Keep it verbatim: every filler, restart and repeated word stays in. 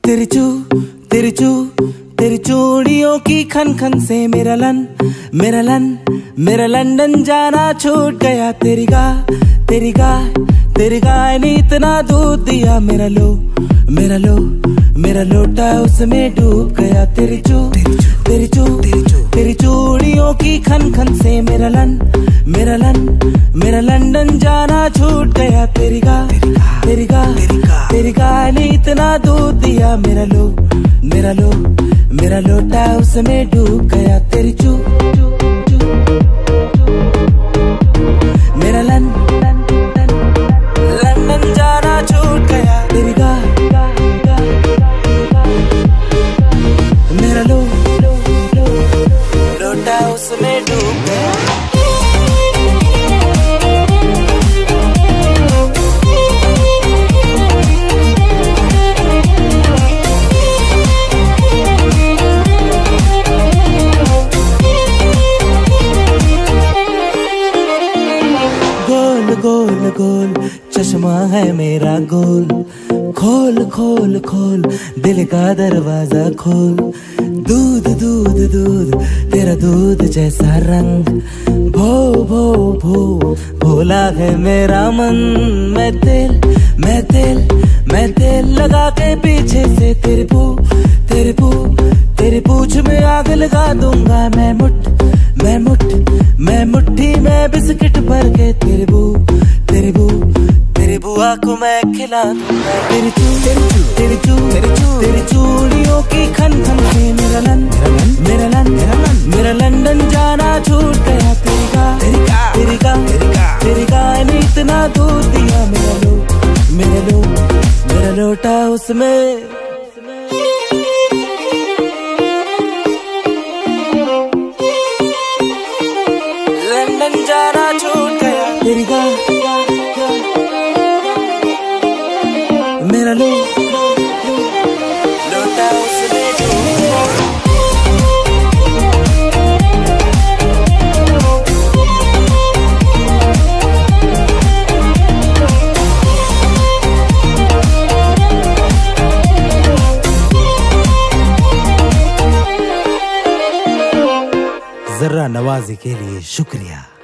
तेरी चू तेरी चू तेरी चूड़ियों की खन खन से मेरा लन मेरा लन मेरा लंदन जाना छूट गया। तेरी गाय तेरी गाय तेरी गाय ने इतना दूध दिया, मेरा लो मेरा लो मेरा लोटा उसमें डूब गया। तेरी चू तेरी चू तेरी चूड़ियों की खन खन से मेरा लन मेरा लन मेरा लंदन जाना छूट गया। तेरी गाय तेरी गाय तेरी गाय ने इतना दूध दिया, मेरा लो मेरा लो मेरा लोटा उसमें डूब गया। तेरी चू मेरा लन लंदन जाना छूट गया। तेरी गाय मेरा लो लोटा उसमें डूब गया। गोल गोल चश्मा है मेरा गोल, खोल खोल खोल दिल का दरवाजा खोल। दूध दूध दूध तेरा दूध जैसा रंग, भो भो भो भोला है मेरा मन। मैं तेल मैं तेल मैं तेल लगा के पीछे से तेरे पू तेरे पू तेरी पूछ में आग लगा दूंगा। मैं मुठ मैं मुठ मैं मुट्ठी में बिस्किट भर के तेरे बू तेरे बू तेरी बुआ को मैं खिला दूंगा। तेरी चू तेरी चू तेरी चू तेरी चूड़ियों की खन खन से मेरा लन मेरा लन मेरा लंदन जाना छूट गया। तेरी गाय तेरी गाय तेरी गाय ने इतना दूध दिया, मेरा लो मेरा लो मेरा लोटा उसमें लंदन जाना छूट गया। तेरी गाय मेरा लो लोटा उसमें डूब गया। जरा नवाजी के लिए शुक्रिया।